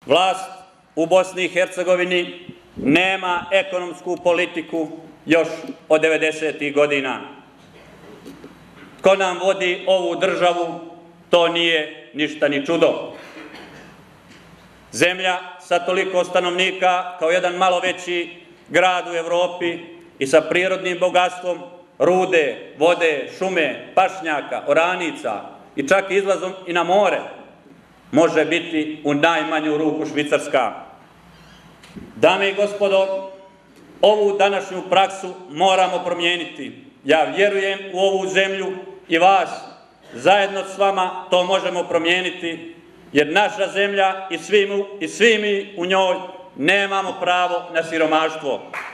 Vlast u Bosni i Hercegovini nema ekonomsku politiku još od 90. godina. Ko nam vodi ovu državu, to nije ništa ni čudo. Zemlja sa toliko stanovnika kao jedan malo veći grad u Evropi i sa prirodnim bogatstvom rude, vode, šume, pašnjaka, oranica i čak izlazom i na more, može biti u najmanju ruku Švicarska. Dame i gospodo, ovu današnju praksu moramo promijeniti. Ja vjerujem u ovu zemlju i vas, zajedno s vama to možemo promijeniti, jer naša zemlja i svi mi u njoj nemamo pravo na siromaštvo.